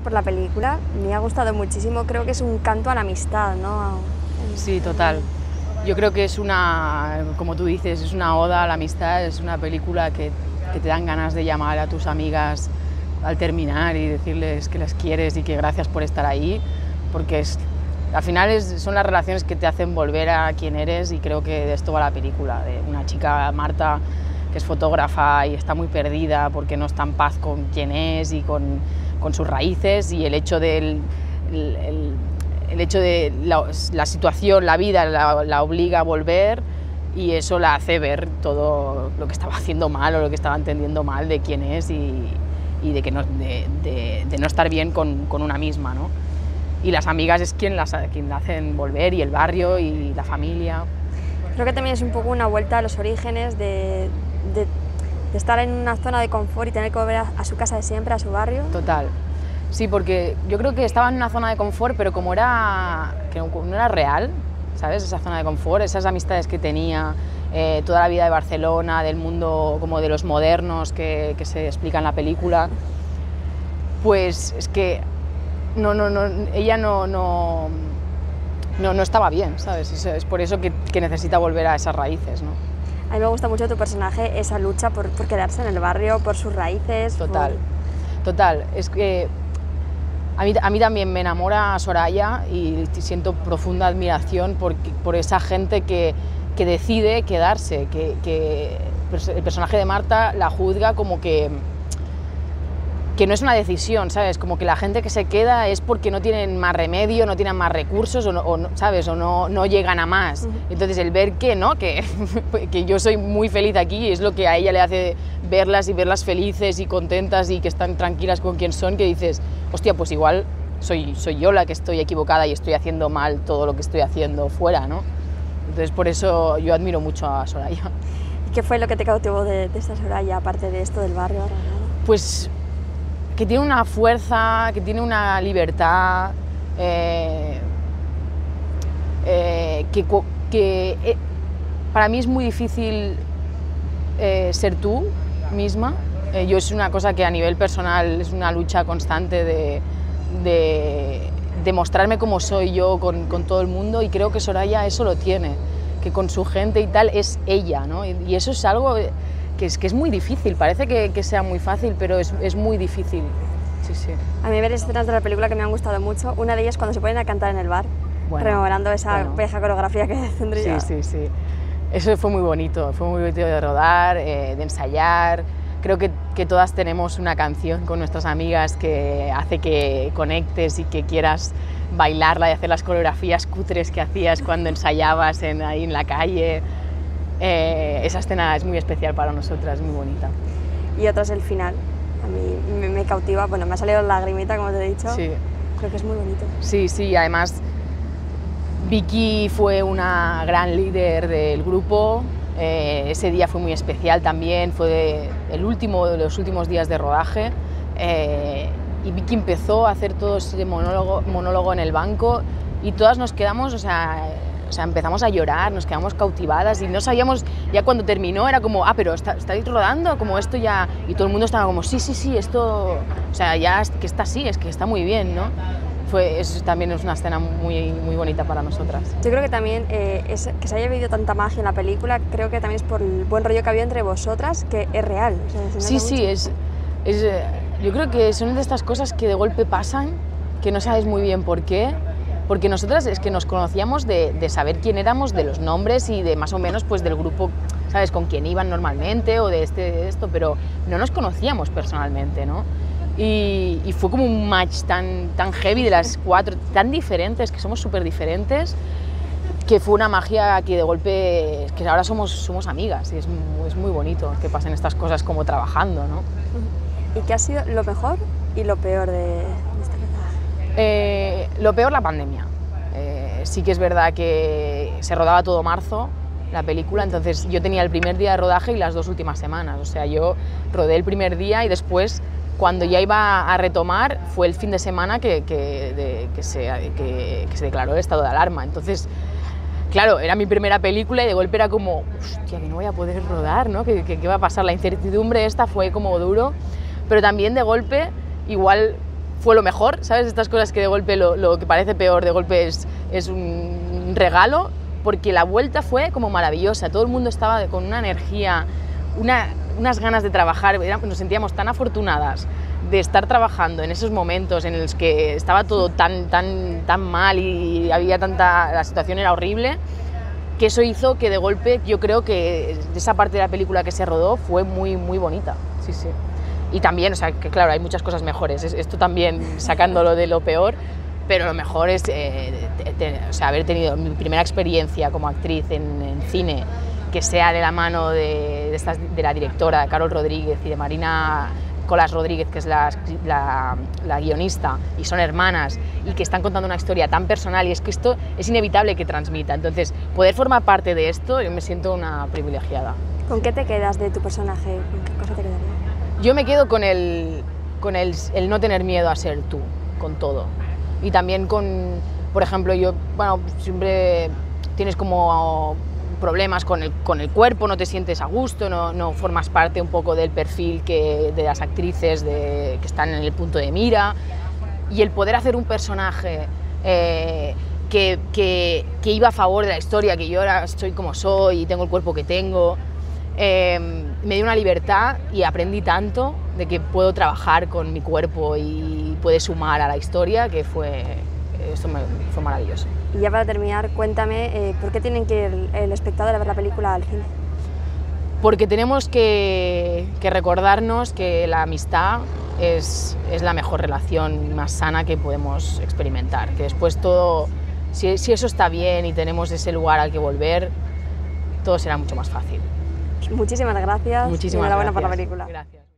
por la película, me ha gustado muchísimo, creo que es un canto a la amistad, ¿no? Sí, total. Yo creo que es una, como tú dices, es una oda a la amistad, es una película que te dan ganas de llamar a tus amigas al terminar y decirles que las quieres y que gracias por estar ahí, porque al final son las relaciones que te hacen volver a quien eres, y creo que de esto va la película, de una chica, Marta, que es fotógrafa y está muy perdida porque no está en paz con quién es y con sus raíces, y el hecho de la situación, la vida, la obliga a volver, y eso la hace ver todo lo que estaba haciendo mal o lo que estaba entendiendo mal de quién es y de no estar bien con una misma, ¿no? Y las amigas es quien la hacen volver, y el barrio y la familia. Creo que también es un poco una vuelta a los orígenes de estar en una zona de confort y tener que volver a su casa de siempre, a su barrio. Total. Sí, porque yo creo que estaba en una zona de confort, pero como no era real, ¿sabes? Esa zona de confort, esas amistades que tenía, toda la vida de Barcelona, del mundo como de los modernos que se explica en la película, pues es que ella no estaba bien, ¿sabes? Es por eso que necesita volver a esas raíces, ¿no? A mí me gusta mucho tu personaje, esa lucha por quedarse en el barrio, por sus raíces. Total. Es que a mí también me enamora Soraya y siento profunda admiración por esa gente que decide quedarse, que el personaje de Marta la juzga como que no es una decisión, ¿sabes? Como que la gente que se queda es porque no tienen más remedio, no tienen más recursos ¿sabes? O no llegan a más. Entonces el ver que yo soy muy feliz aquí, es lo que a ella le hace verlas felices y contentas y que están tranquilas con quien son, que dices, hostia, pues igual soy yo la que estoy equivocada y estoy haciendo mal todo lo que estoy haciendo fuera, ¿no? Entonces por eso yo admiro mucho a Soraya. ¿Y qué fue lo que te cautivó de esta Soraya, aparte de esto del barrio? Pues que tiene una fuerza, que tiene una libertad, para mí es muy difícil ser tú misma. Yo es una cosa que a nivel personal es una lucha constante de mostrarme como soy yo con todo el mundo, y creo que Soraya eso lo tiene, que con su gente y tal es ella, ¿no? Y eso es algo que es muy difícil, parece que sea muy fácil, pero es muy difícil. Sí. A mí hay varias escenas de la película que me han gustado mucho, una de ellas cuando se ponen a cantar en el bar, rememorando esa vieja coreografía que tendría. Sí. Eso fue muy bonito de rodar, de ensayar. Creo que todas tenemos una canción con nuestras amigas que hace que conectes y que quieras bailarla y hacer las coreografías cutres que hacías cuando ensayabas ahí en la calle. Esa escena es muy especial para nosotras, muy bonita. Y otra es el final. A mí me cautiva, bueno, me ha salido lagrimita, como te he dicho. Sí. Creo que es muy bonito. Sí, además Vicky fue una gran líder del grupo. Ese día fue muy especial también, fue de los últimos días de rodaje, y Vicky empezó a hacer todo ese monólogo en el banco, y todas nos quedamos, o sea, empezamos a llorar, nos quedamos cautivadas y no sabíamos, ya cuando terminó era como, pero ¿estáis rodando? Como esto ya, y todo el mundo estaba como, sí, esto, o sea, ya es que está así, es que está muy bien, ¿no? Eso también es una escena muy, muy bonita para nosotras. Yo creo que también que se haya vivido tanta magia en la película, creo que también es por el buen rollo que había entre vosotras, que es real. O sea, sí, yo creo que son de estas cosas que de golpe pasan, que no sabes muy bien por qué, porque nosotras es que nos conocíamos de saber quién éramos, de los nombres y de más o menos pues del grupo, ¿sabes?, con quién iban normalmente o de esto, pero no nos conocíamos personalmente, ¿no? Y fue como un match tan heavy de las cuatro, tan diferentes, que somos súper diferentes, que fue una magia que de golpe, que ahora somos amigas, y es muy bonito que pasen estas cosas como trabajando, ¿no? ¿Y qué ha sido lo mejor y lo peor de esta rodaje? Lo peor, la pandemia. Sí que es verdad que se rodaba todo marzo, la película, entonces yo tenía el primer día de rodaje y las 2 últimas semanas, o sea, yo rodé el primer día y después, cuando ya iba a retomar, fue el fin de semana que se declaró el estado de alarma. Entonces, claro, era mi primera película y de golpe era como, hostia, que no voy a poder rodar, ¿no? ¿Qué va a pasar? La incertidumbre esta fue como duro, pero también de golpe, igual fue lo mejor, ¿sabes? Estas cosas que de golpe lo que parece peor, de golpe es un regalo, porque la vuelta fue como maravillosa, todo el mundo estaba con una energía, unas ganas de trabajar, nos sentíamos tan afortunadas de estar trabajando en esos momentos en los que estaba todo tan mal y había la situación era horrible, que eso hizo que de golpe yo creo que esa parte de la película que se rodó fue muy bonita, sí. Y también, o sea, que claro, hay muchas cosas mejores, esto también sacándolo de lo peor, pero lo mejor es o sea, haber tenido mi primera experiencia como actriz en cine, que sea de la mano de la directora, de Carol Rodríguez y de Marina Colas Rodríguez, que es la guionista, y son hermanas, y que están contando una historia tan personal, y es que esto es inevitable que transmita. Entonces, poder formar parte de esto, yo me siento una privilegiada. ¿Con qué te quedas de tu personaje? ¿Con qué cosa te quedaría? Yo me quedo con el no tener miedo a ser tú, con todo. Y también por ejemplo, bueno, siempre tienes como problemas con el cuerpo, no te sientes a gusto, no formas parte un poco del perfil de las actrices que están en el punto de mira, y el poder hacer un personaje que iba a favor de la historia, que yo ahora soy como soy y tengo el cuerpo que tengo, me dio una libertad y aprendí tanto de que puedo trabajar con mi cuerpo y puede sumar a la historia, que fue maravilloso. Y ya para terminar, cuéntame, ¿por qué tienen que ir el espectador a ver la película al cine? Porque tenemos que recordarnos que la amistad es la mejor relación más sana que podemos experimentar, que después todo, si eso está bien y tenemos ese lugar al que volver, todo será mucho más fácil. Muchísimas gracias. Muchísimas y enhorabuena gracias. por la película. Gracias.